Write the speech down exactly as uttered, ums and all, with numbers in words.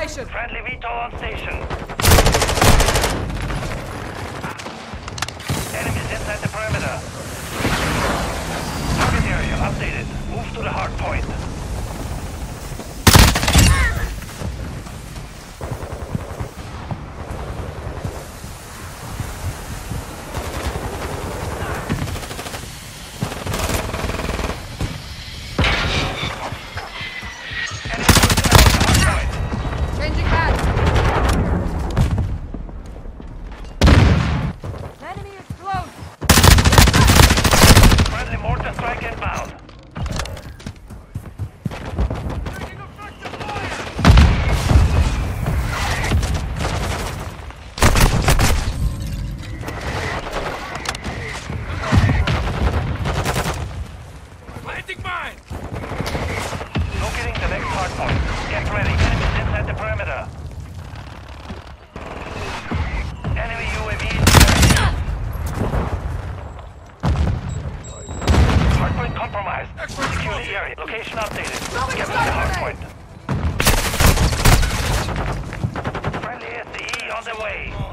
station. Friendly V TOL on station. Enemies inside the perimeter. Target area updated. Move to the hardpoint. Location updated. Get to the hardpoint. Friendly S E on the way.